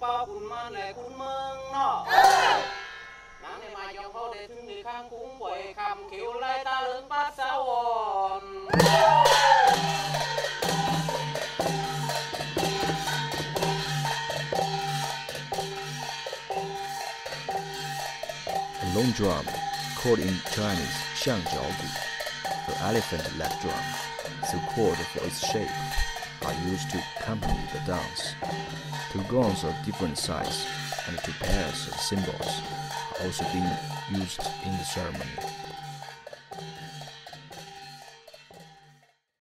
bao cùng man lệ cùng mương nó nắng này mà dòng phố để thương người khang cũng quậy khăm kiểu lấy ta lớn bát sao hồn. A long drum, called in Chinese 象脚鼓, the elephant leg drum, so called for its shape, are used to accompany the dance. Two gongs of different size and two pairs of cymbals are also being used in the ceremony.